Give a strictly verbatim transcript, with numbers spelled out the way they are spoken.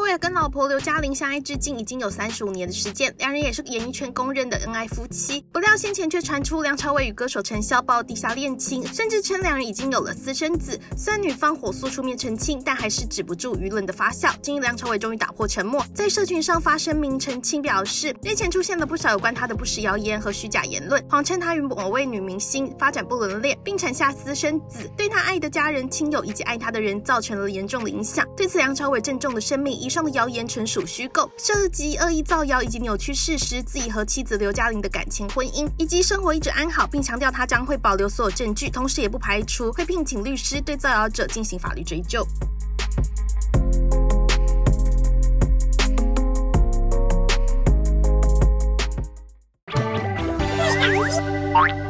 伟跟老婆刘嘉玲相爱至今已经有三十五年的时间，两人也是演艺圈公认的恩爱夫妻。不料先前却传出梁朝伟与歌手陈潇抱地下恋情，甚至称两人已经有了私生子。虽然女方火速出面澄清，但还是止不住舆论的发酵。今日梁朝伟终于打破沉默，在社群上发声明澄清，表示日前出现了不少有关他的不实谣言和虚假言论，谎称他与某位女明星发展不伦恋，并产下私生子，对他爱的家人、亲友以及爱他的人造成了严重的影响。对此，梁朝伟郑重的声明，以上的谣言纯属虚构，涉及恶意造谣以及扭曲事实，自己和妻子刘嘉玲的感情婚姻以及生活一直安好，并强调他将会保留所有证据，同时也不排除会聘请律师对造谣者进行法律追究。 Bye.